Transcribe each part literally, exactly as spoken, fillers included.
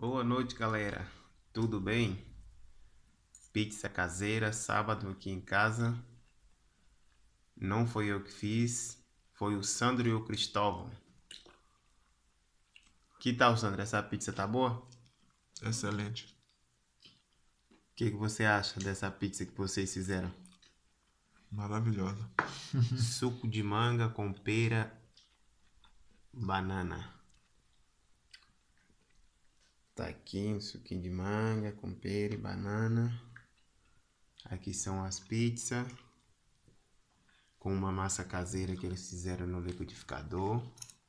Boa noite, galera. Tudo bem? Pizza caseira, sábado aqui em casa. Não foi eu que fiz, foi o Sandro e o Cristóvão. Que tal, Sandro? Essa pizza tá boa? Excelente. O que que você acha dessa pizza que vocês fizeram? Maravilhosa. Suco de manga com pera, banana. Tá aqui um suquinho de manga com pera e banana. Aqui são as pizzas com uma massa caseira que eles fizeram no liquidificador.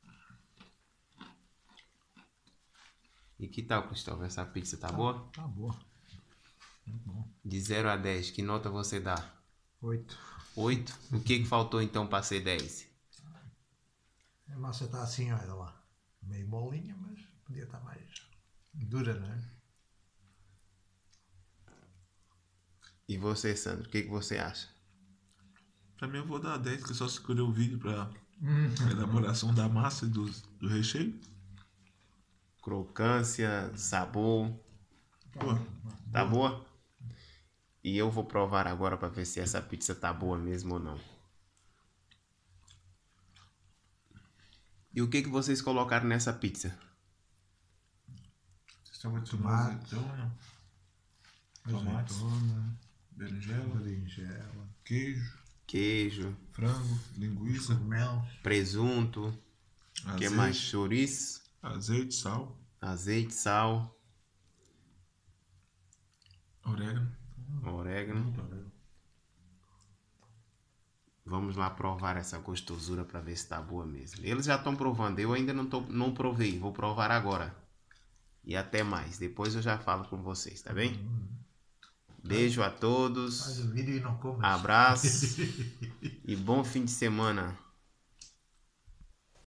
E que tal, Cristóvão? Essa pizza tá, Tá, boa? tá boa. Muito bom. De zero a dez, que nota você dá? Oito. oito? O que que faltou então para ser dez? A massa está assim, olha lá. Meio molinha, mas podia estar mais dura, não é? E você, Sandro, o que que você acha? Pra mim eu vou dar dez, que eu só segurei o vídeo pra a elaboração da massa e do, do recheio. Crocância, sabor, Pô, tá boa? E eu vou provar agora para ver se essa pizza tá boa mesmo ou não. E o que que vocês colocaram nessa pizza? sistema de Tomate. azeitona, tomates, Azeitona, berinjela, berinjela, queijo, Queijo, frango, linguiça, cogumelos. presunto, o que mais? azeite, Chouriço, azeite, sal, azeite, sal, orégano. orégano. Vamos lá provar essa gostosura para ver se tá boa mesmo. Eles já estão provando, eu ainda não, tô, não provei, vou provar agora. E até mais, depois eu já falo com vocês, tá bem? Beijo a Faz todos, o vídeo e não comas. abraço e bom fim de semana.